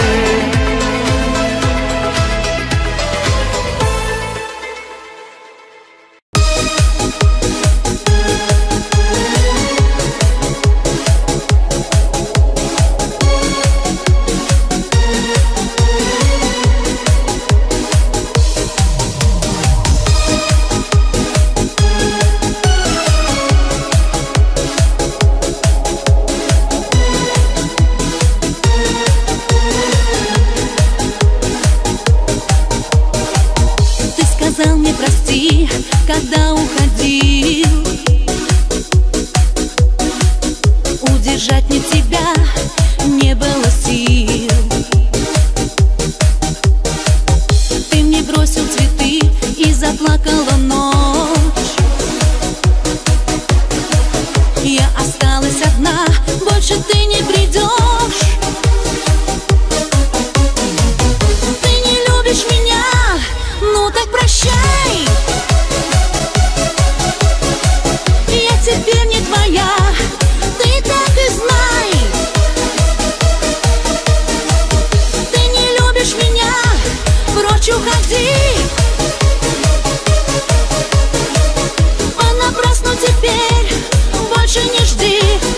Сказал мне прости, когда уходил. Удержать мне тебя не было сил. Ты мне бросил цветы и заплакала ночь. Я осталась одна, больше ты не придешь. Ты не любишь меня, ну так прощай. прочь уходи. Понапрасну теперь больше не жди.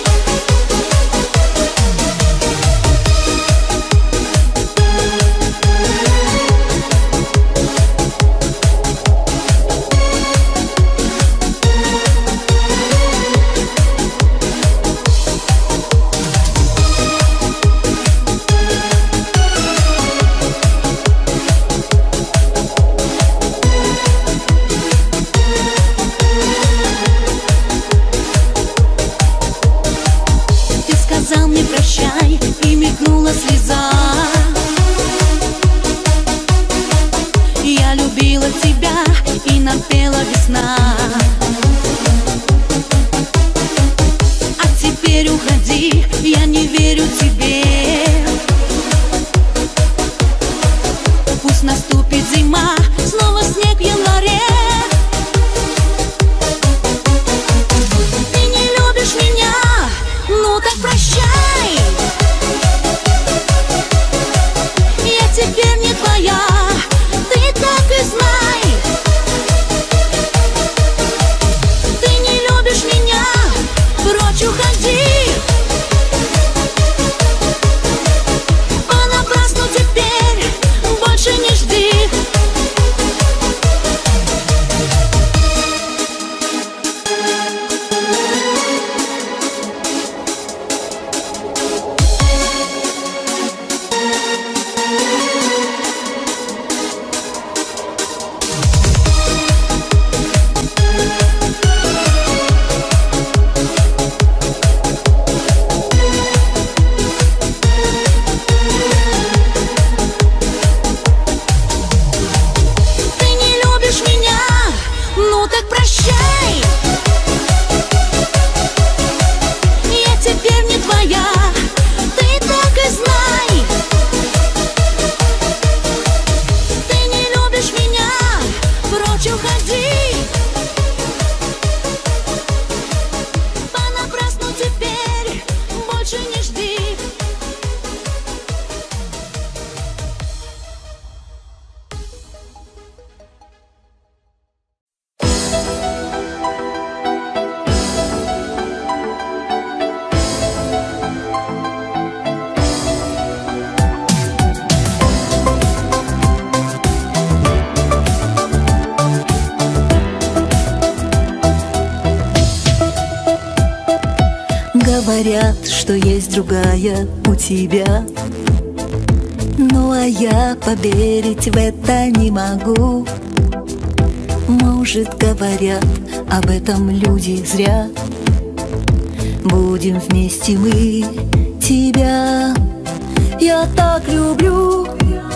Слеза. Я любила тебя, и напела весна. А теперь уходи, я не верю тебе. Пусть наступит зима, снова снег в январе. Ты не любишь меня, ну так прощай. Теперь не твоя, ты так и знай. Ты не любишь меня, прочь уходи. Понапрасну теперь больше не жди.
Говорят, что есть другая у тебя. Ну а я поверить в это не могу. Может, говорят об этом люди зря. Будем вместе мы тебя. Я так люблю.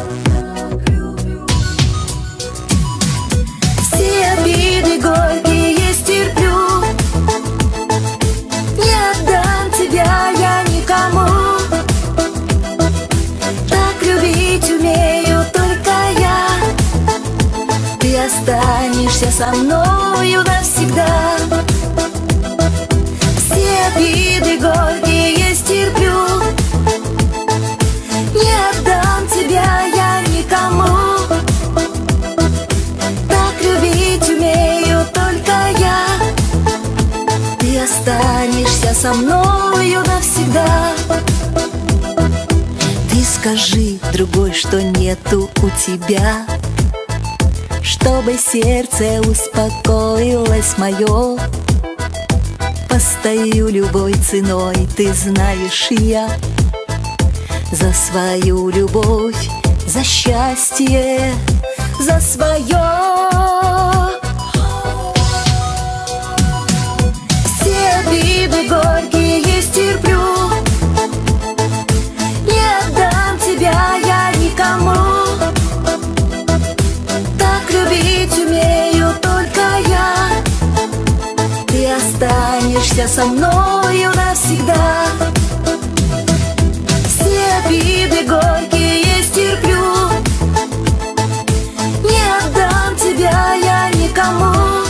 Все обиды горькие стерплю. Не отдам тебя я никому. Так любить умею только я. Ты останешься со мною навсегда. Все обиды горькие стерплю. Не отдам тебя я никому. Так любить умею только я. Ты останешься со мною навсегда. Ты скажи другой, что нету у тебя, чтобы сердце успокоилось мое. Постою любой ценой, ты знаешь, я за свою любовь, за счастье, за свое. Все обиды горькие стерплю. Не отдам тебя я никому. Так любить умею только я. Ты останешься со мною навсегда. Все обиды горькие стерплю. Не отдам тебя я никому.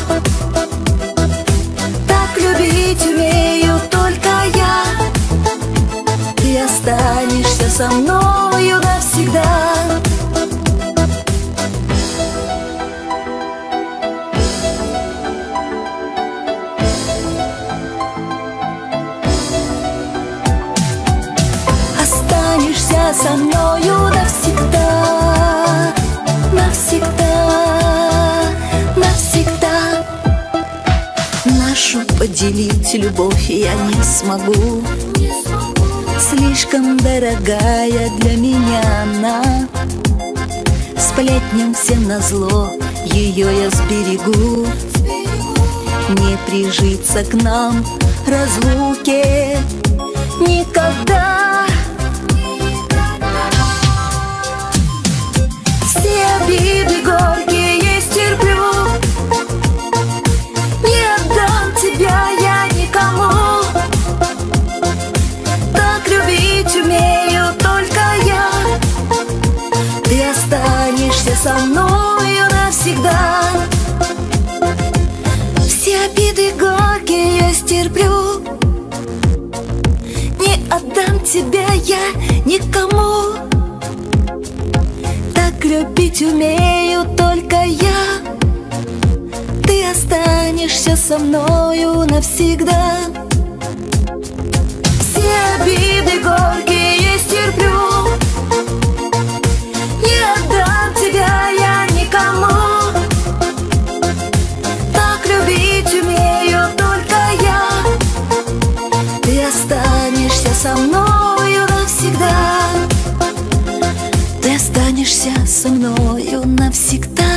Так любить умею только я. Ты останешься со мною навсегда. Поделить любовь я не смогу. Слишком дорогая для меня она. Сплетням всем назло ее я сберегу. Не прижиться к нам разлуке никогда. Все обиды горькие стерплю. Не отдам тебя я никому. Так любить умею только я. Ты останешься со мною навсегда. Все обиды горькие я стерплю. Не отдам тебя я никому. Так любить умею только я. Ты останешься со мною навсегда. Все обиды горькие я стерплю. Не отдам тебя я никому. Так любить умею только я. Ты останешься со мною навсегда. Ты останешься со мною навсегда.